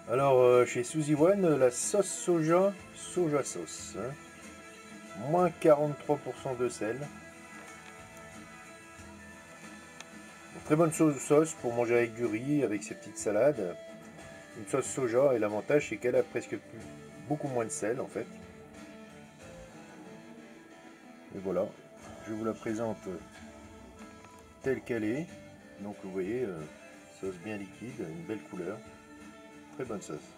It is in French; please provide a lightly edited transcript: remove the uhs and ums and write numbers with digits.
Alors, chez Suzy One, la sauce soja sauce, hein. Moins 43% de sel. Une très bonne sauce pour manger avec du riz, avec ses petites salades. Une sauce soja, et l'avantage c'est qu'elle a beaucoup moins de sel en fait. Et voilà, je vous la présente telle qu'elle est. Donc vous voyez, sauce bien liquide, une belle couleur. Très bonne sauce.